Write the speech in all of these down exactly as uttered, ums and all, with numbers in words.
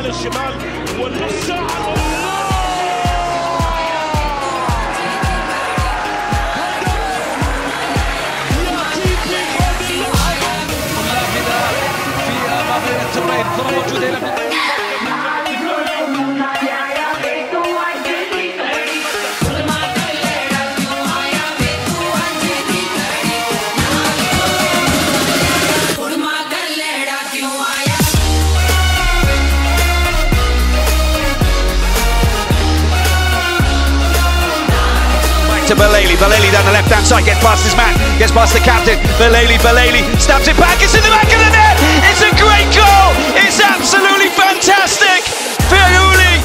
على الشمال والنص ساعة. الكرة موجودة هنا to Belaïli, Belaïli down the left hand side, gets past his man, gets past the captain, Belaïli, Belaïli, stabs it back, it's in the back of the net, it's a great goal, it's absolutely fantastic, Belaïli.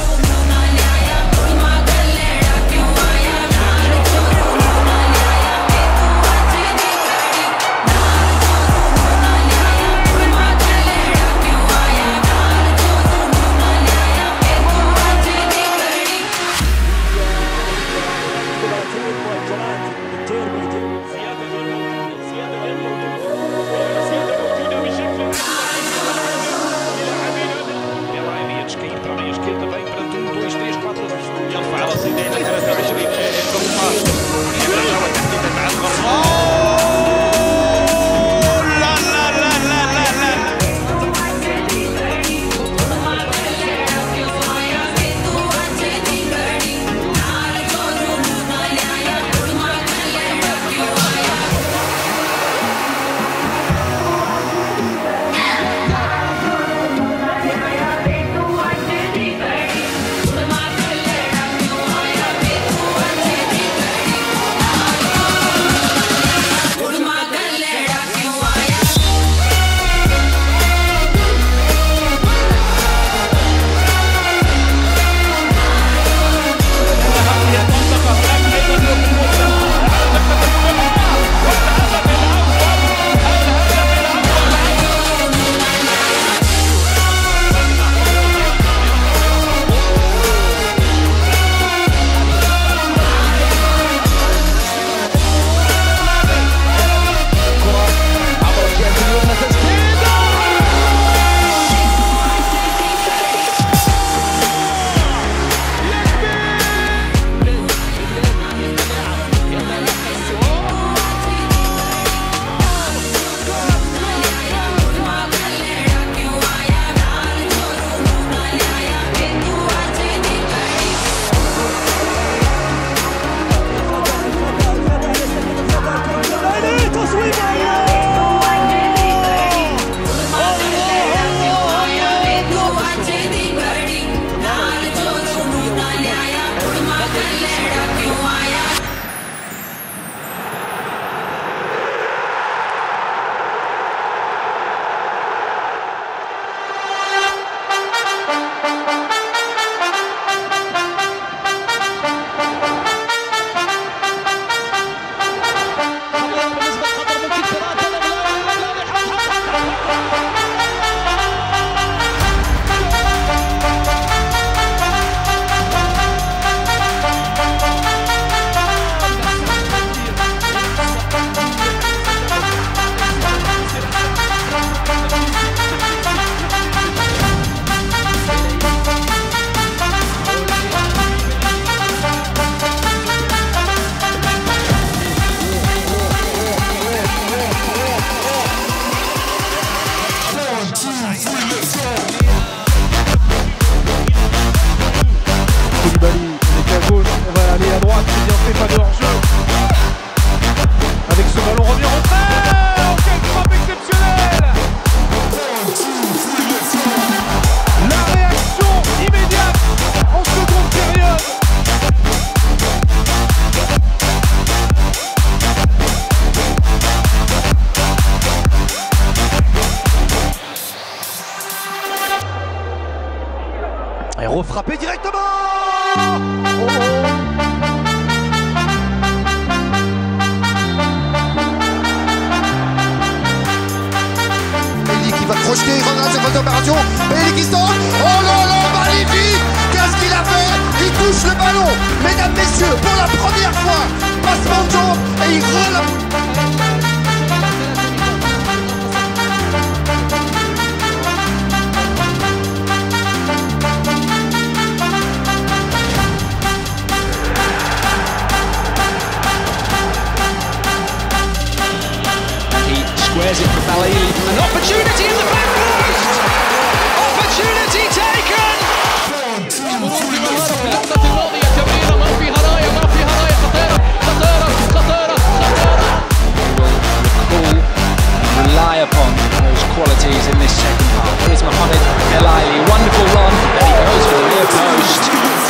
Avec ce ballon revient en fait. Quelle frappe exceptionnelle. La réaction immédiate en seconde période. Et refrappé directement. Oh. Projeté, il rentre dans cette phase d'opération, Belaïli qui sort, oh là là, magnifique, qu'est-ce qu'il a fait? Il touche le ballon, mesdames, messieurs, pour la première fois, passement de jambe, et il relance. Belaïli. An opportunity in the back post! Opportunity taken! اللحظة الماضية تمريرة ما فيها راية ما فيها راية خطيرة خطيرة خطيرة خطيرة. Rely upon those qualities in this second half. Here's Mohamed Belaïli, wonderful run, and he goes for the near post.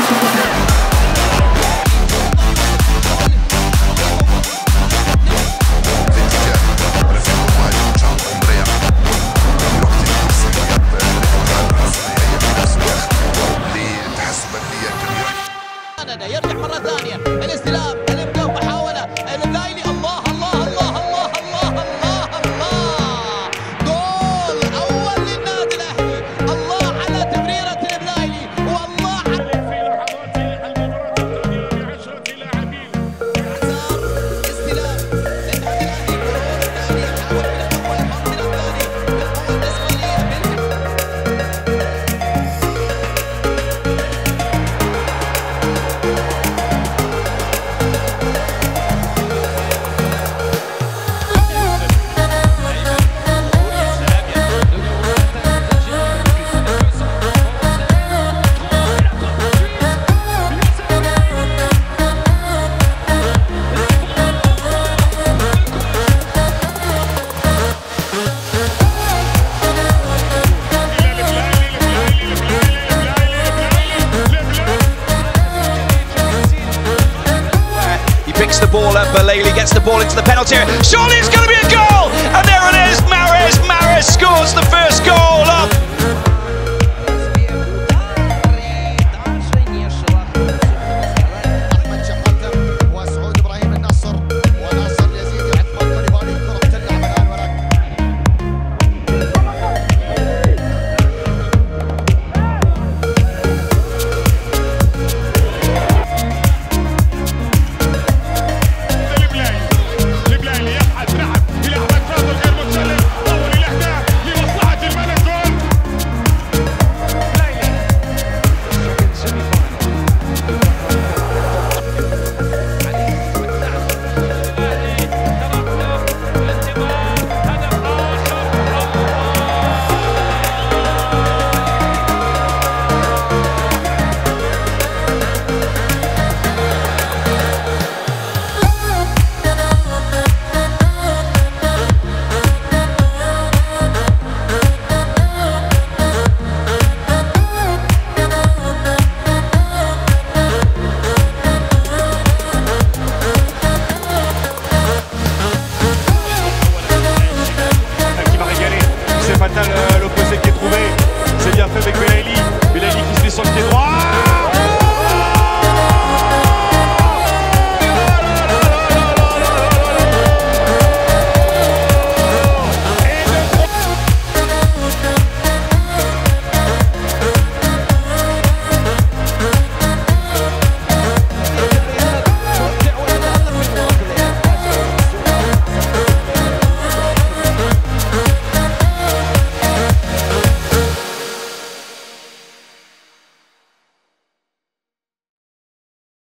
يرجع مرة ثانية الاستلام الابداع محاولة بلايلي الله الله الله الله الله الله الله جول أول للنادي الأهلي. الله على تمريرة بلايلي والله على في لحظات المباراة القادمة بعشرة لاعبين. استلام للنادي الأهلي الثاني يحاول من الأول يحط من الثاني بالقوة الإسرائيلية Picks the ball up, Balaili gets the ball into the penalty area. Surely it's going to be a goal! And there it is, Mahrez, Mahrez scores the first goal up.